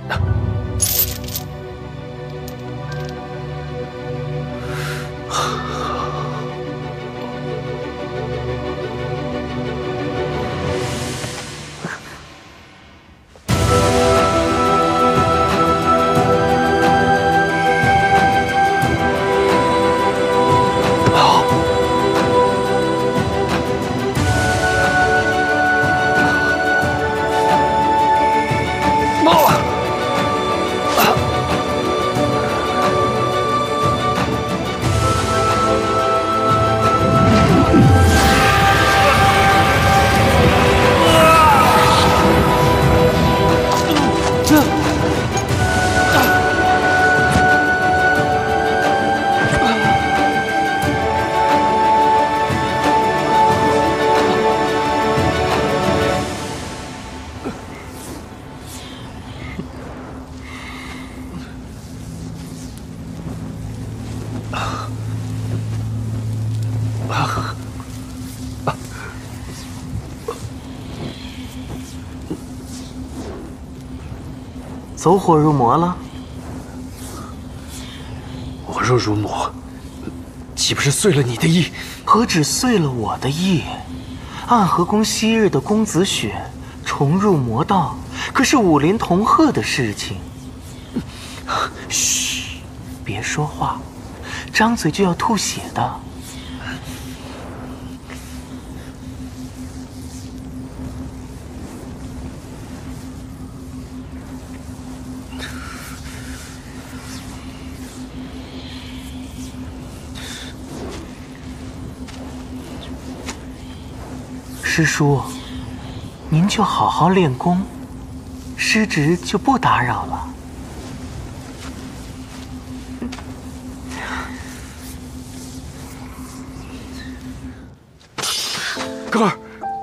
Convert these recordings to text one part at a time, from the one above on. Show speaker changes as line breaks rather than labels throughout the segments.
走火入魔了？
我若入魔，岂不是遂了你的意？
何止遂了我的意？暗河宫昔日的公子雪重入魔道，可是武林同贺的事情。嘘，别说话，张嘴就要吐血的。师叔，您就好好练功，师侄就不打扰了。
哥儿，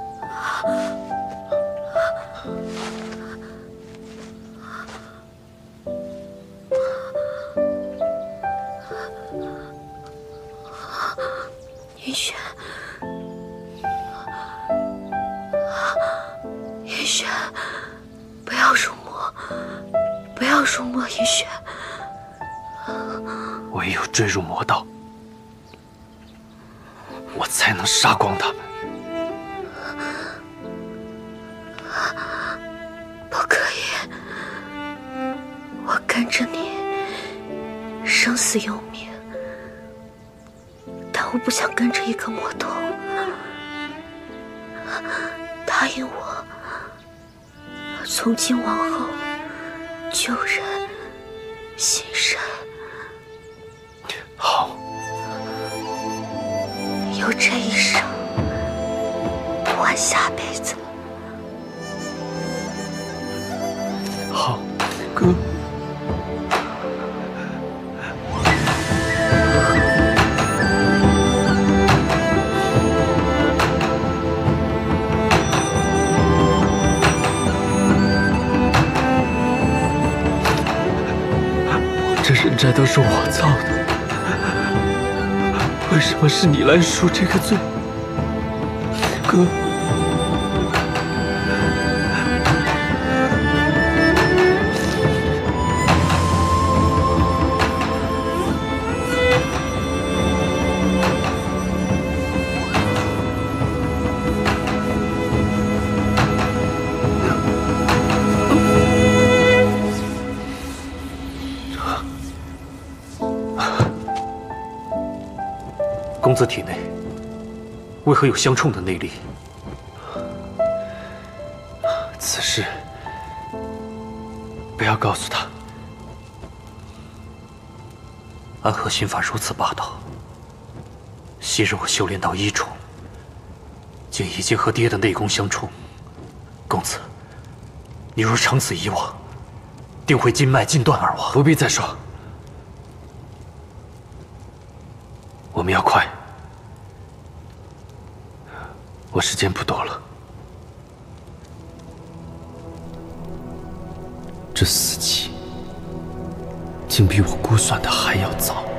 云雪。 云雪，不要入魔，不要入魔，云雪。
唯有坠入魔道，我才能杀光他们。
不可以，我跟着你，生死由命，但我不想跟着一个魔头。答应我。 从今往后，救人心善。
好，
有这一生，不换下辈子。
好，哥。人债都是我造的，为什么是你来赎这个罪，哥？公子体内为何有相冲的内力？此事不要告诉他。安和心法如此霸道，昔日我修炼到1重，竟已经和爹的内功相冲。公子，你若长此以往，定会筋脉尽断而亡。不必再说，我们要快。 我时间不多了，这死期竟比我估算的还要早。